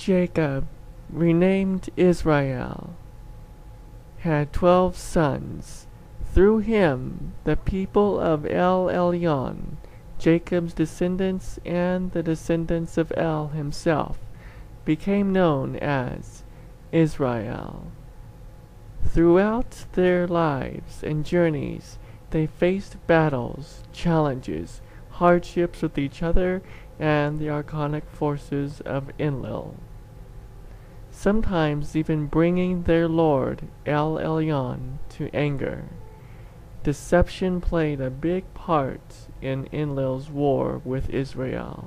Jacob, renamed Israel, had 12 sons. Through him, the people of El Elyon, Jacob's descendants and the descendants of El himself, became known as Israel. Throughout their lives and journeys, they faced battles, challenges, hardships with each other and the archonic forces of Enlil, sometimes even bringing their lord El Elyon to anger. Deception played a big part in Enlil's war with Israel.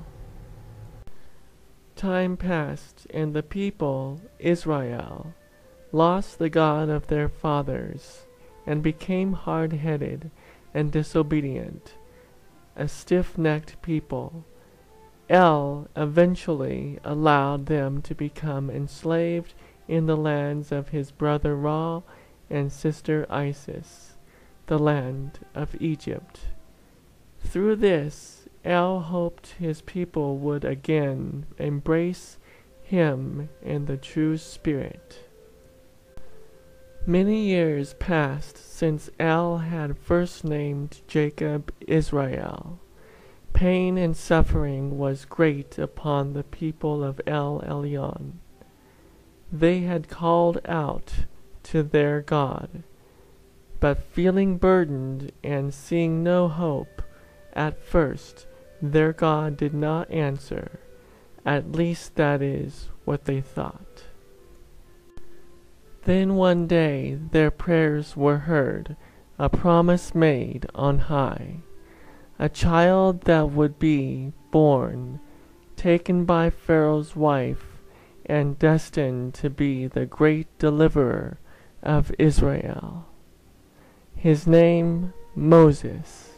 Time passed, and the people, Israel, lost the God of their fathers, and became hard-headed and disobedient, a stiff-necked people. El eventually allowed them to become enslaved in the lands of his brother Ra and sister Isis, the land of Egypt. Through this, El hoped his people would again embrace him in the true spirit. Many years passed since El had first named Jacob Israel. Pain and suffering was great upon the people of El Elyon. They had called out to their God, but feeling burdened and seeing no hope, at first their God did not answer. At least that is what they thought. Then one day their prayers were heard, a promise made on high. A child that would be born, taken by Pharaoh's wife, and destined to be the great deliverer of Israel. His name, Moses.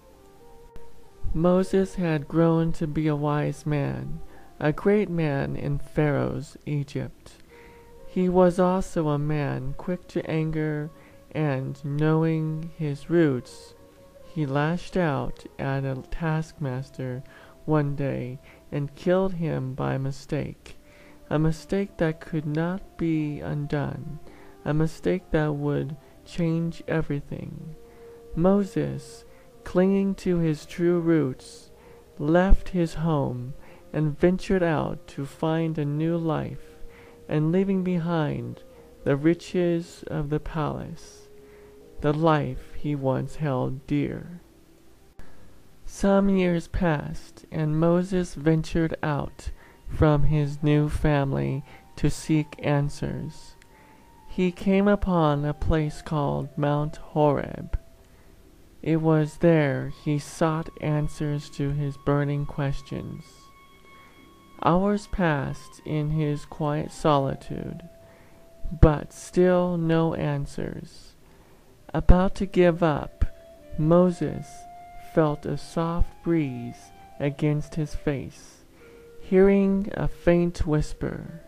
Moses had grown to be a wise man, a great man in Pharaoh's Egypt. He was also a man quick to anger, and knowing his roots, he lashed out at a taskmaster one day and killed him by mistake, a mistake that could not be undone, a mistake that would change everything. Moses, clinging to his true roots, left his home and ventured out to find a new life, and leaving behind the riches of the palace, the life he once held dear. Some years passed, and Moses ventured out from his new family to seek answers. He came upon a place called Mount Horeb. It was there he sought answers to his burning questions. Hours passed in his quiet solitude, but still no answers. About to give up, Moses felt a soft breeze against his face, hearing a faint whisper,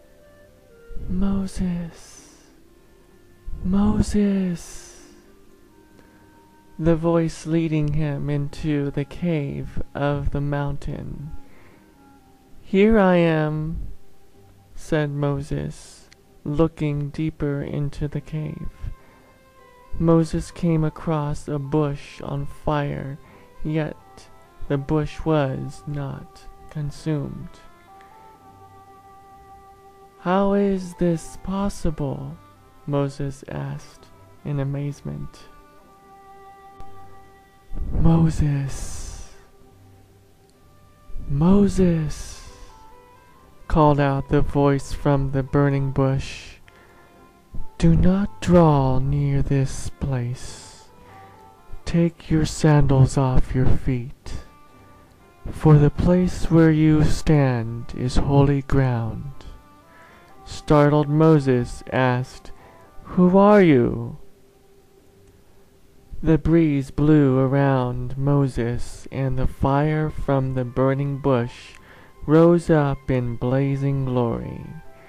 "Moses, Moses," the voice leading him into the cave of the mountain. "Here I am," said Moses, looking deeper into the cave. Moses came across a bush on fire, yet the bush was not consumed. "How is this possible?" Moses asked in amazement. "Moses, Moses," called out the voice from the burning bush, "do not draw near this place. Take your sandals off your feet, for the place where you stand is holy ground." Startled Moses asked, "Who are you?" The breeze blew around Moses, and the fire from the burning bush rose up in blazing glory.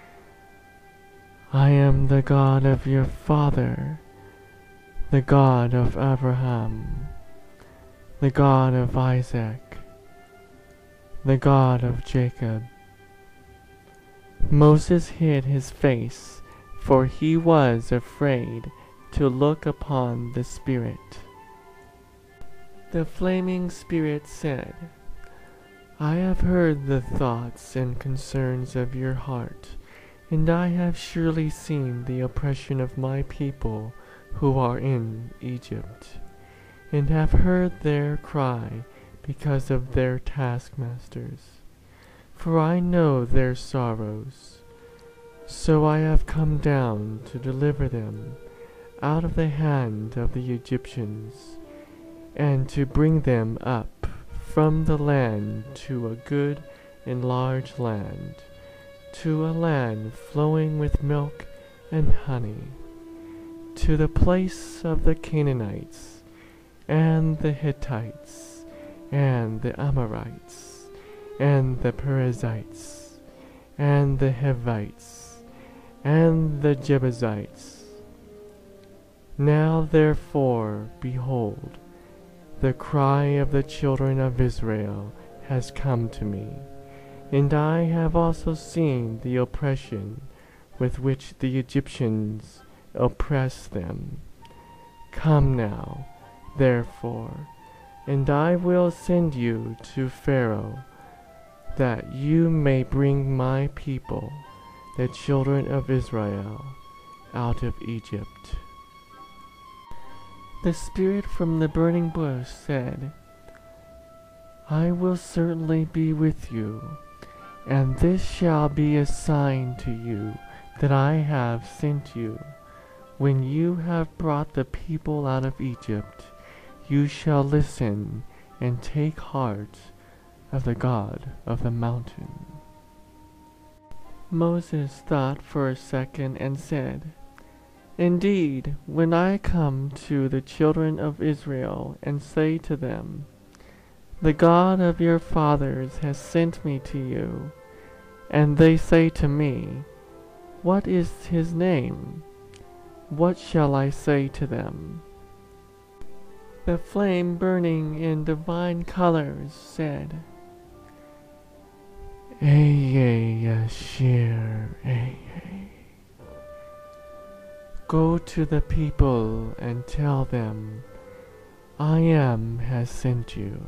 "I am the God of your father, the God of Abraham, the God of Isaac, the God of Jacob." Moses hid his face, for he was afraid to look upon the Spirit. The flaming Spirit said, I have heard the thoughts and concerns of your heart, and I have surely seen the oppression of my people who are in Egypt, and have heard their cry because of their taskmasters. For I know their sorrows. So I have come down to deliver them out of the hand of the Egyptians, and to bring them up from the land to a good and large land, to a land flowing with milk and honey, to the place of the Canaanites, and the Hittites, and the Amorites, and the Perizzites, and the Hivites, and the Jebusites. Now therefore, behold, the cry of the children of Israel has come to me, and I have also seen the oppression with which the Egyptians oppress them. Come now, therefore, and I will send you to Pharaoh, that you may bring my people, the children of Israel, out of Egypt. The Spirit from the burning bush said, I will certainly be with you, and this shall be a sign to you that I have sent you. When you have brought the people out of Egypt, you shall listen and take heart of the God of the mountain. Moses thought for a second and said, Indeed, when I come to the children of Israel and say to them, The God of your fathers has sent me to you, and they say to me, What is his name? What shall I say to them? The flame burning in divine colors said, Yashir, Go to the people and tell them, I am has sent you.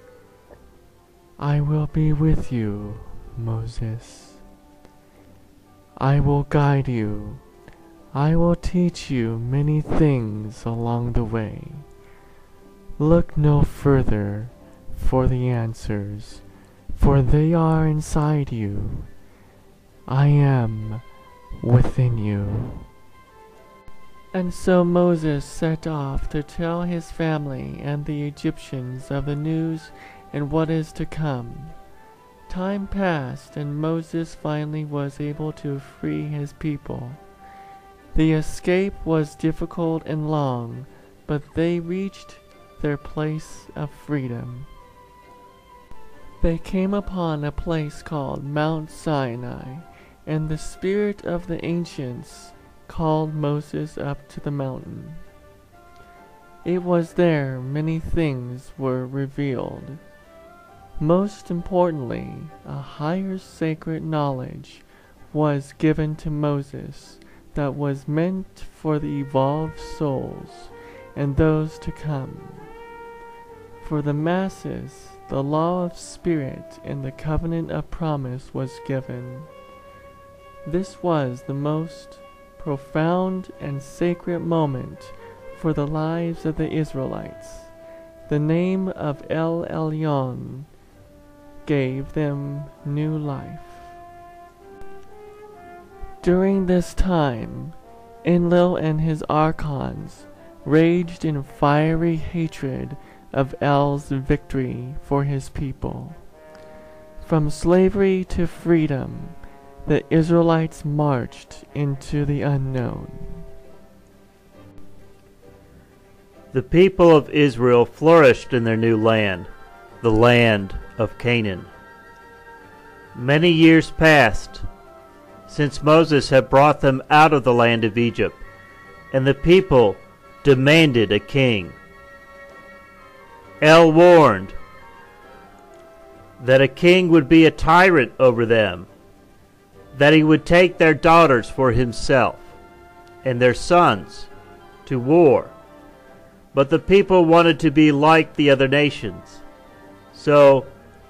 I will be with you, Moses. I will guide you. I will teach you many things along the way. Look no further for the answers, for they are inside you. I am within you. And so Moses set off to tell his family and the Egyptians of the news and what is to come. Time passed, and Moses finally was able to free his people. The escape was difficult and long, but they reached their place of freedom. They came upon a place called Mount Sinai, and the Spirit of the ancients called Moses up to the mountain. It was there many things were revealed. Most importantly, a higher sacred knowledge was given to Moses that was meant for the evolved souls and those to come. For the masses, the law of spirit and the covenant of promise was given. This was the most profound and sacred moment for the lives of the Israelites. The name of El Elyon gave them new life. During this time, Enlil and his archons raged in fiery hatred of El's victory for his people. From slavery to freedom, the Israelites marched into the unknown. The people of Israel flourished in their new land, the land of Canaan. Many years passed since Moses had brought them out of the land of Egypt, and the people demanded a king. El warned that a king would be a tyrant over them, that he would take their daughters for himself, and their sons to war. But the people wanted to be like the other nations. So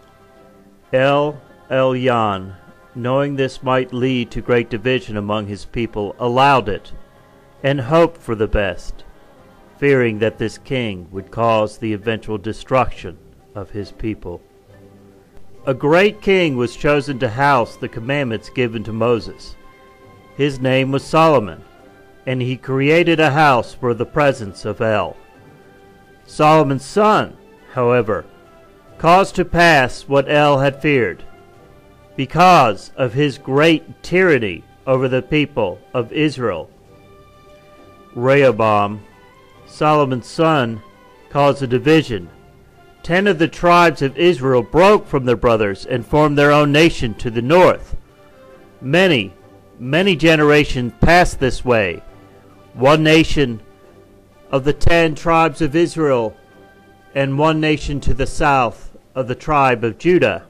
El-Elyon, knowing this might lead to great division among his people, allowed it, and hoped for the best, fearing that this king would cause the eventual destruction of his people. A great king was chosen to house the commandments given to Moses. His name was Solomon, and he created a house for the presence of El. Solomon's son, however, caused to pass what El had feared. Because of his great tyranny over the people of Israel, Rehoboam, Solomon's son, caused a division. 10 of the tribes of Israel broke from their brothers and formed their own nation to the north. Many generations passed this way. One nation of the 10 tribes of Israel, and one nation to the south of the tribe of Judah.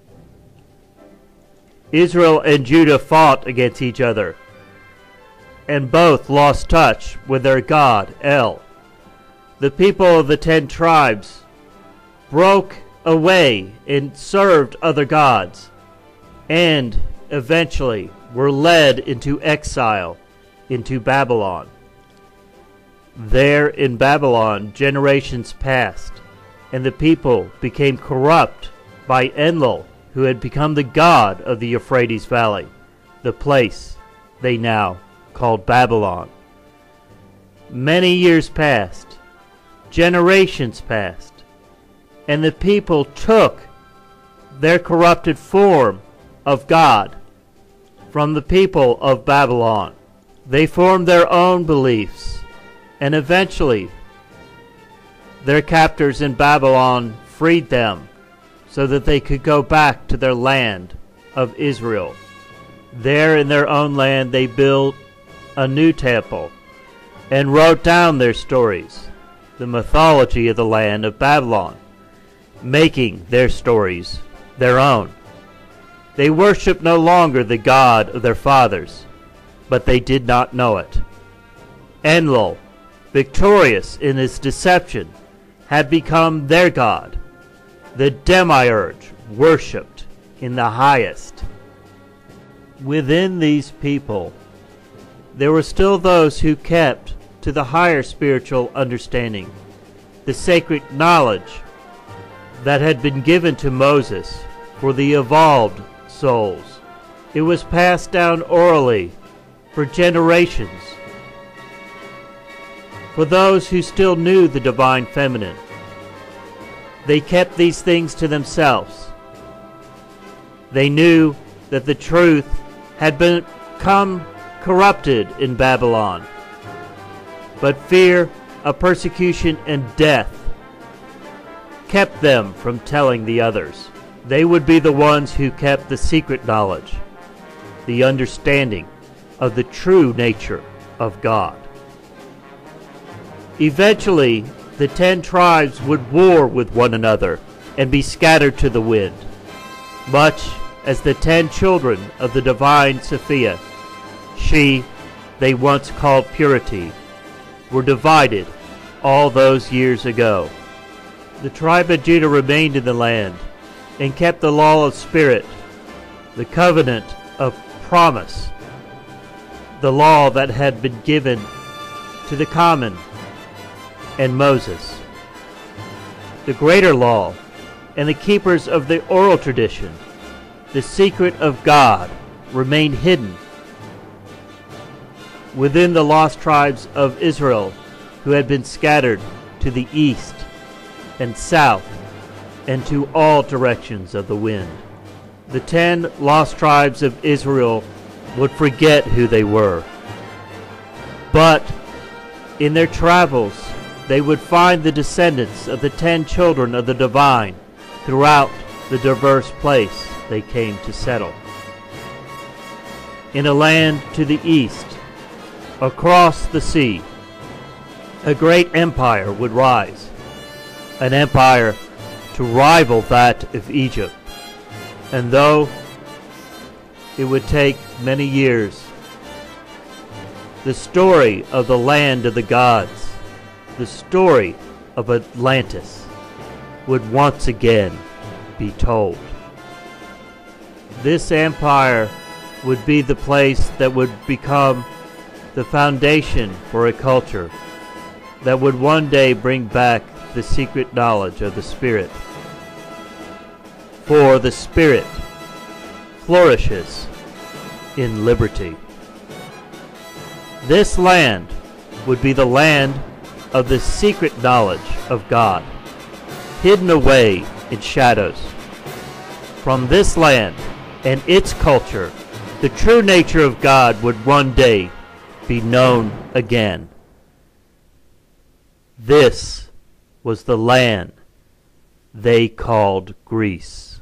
Israel and Judah fought against each other, and both lost touch with their god, El. The people of the 10 tribes broke away and served other gods, and eventually were led into exile into Babylon. There in Babylon, generations passed, and the people became corrupt by Enlil, who had become the god of the Euphrates Valley, the place they now called Babylon. Many years passed, generations passed, and the people took their corrupted form of God from the people of Babylon. They formed their own beliefs, and eventually their captors in Babylon freed them so that they could go back to their land of Israel. There in their own land they built a new temple and wrote down their stories, the mythology of the land of Babylon, making their stories their own. They worshiped no longer the God of their fathers, but they did not know it. Enlil, victorious in his deception, had become their god, the demiurge worshipped in the highest. Within these people, there were still those who kept to the higher spiritual understanding, the sacred knowledge that had been given to Moses for the evolved souls. It was passed down orally for generations. For those who still knew the divine feminine, they kept these things to themselves. They knew that the truth had become corrupted in Babylon, but fear of persecution and death kept them from telling the others. They would be the ones who kept the secret knowledge, the understanding of the true nature of God. Eventually, the 10 tribes would war with one another and be scattered to the wind, much as the 10 children of the divine Sophia, she they once called purity, were divided all those years ago. The tribe of Judah remained in the land and kept the law of spirit, the covenant of promise, the law that had been given to the common and Moses, the greater law, and the keepers of the oral tradition. The secret of God remained hidden within the lost tribes of Israel, who had been scattered to the east and south and to all directions of the wind. The 10 lost tribes of Israel would forget who they were, but in their travels they would find the descendants of the 10 children of the divine throughout the diverse place they came to settle. In a land to the east, across the sea, a great empire would rise, an empire to rival that of Egypt. And though it would take many years, the story of the land of the gods, the story of Atlantis, would once again be told. This empire would be the place that would become the foundation for a culture that would one day bring back the secret knowledge of the Spirit. For the Spirit flourishes in liberty. This land would be the land of the secret knowledge of God, hidden away in shadows. From this land and its culture, the true nature of God would one day be known again. This was the land they called Greece.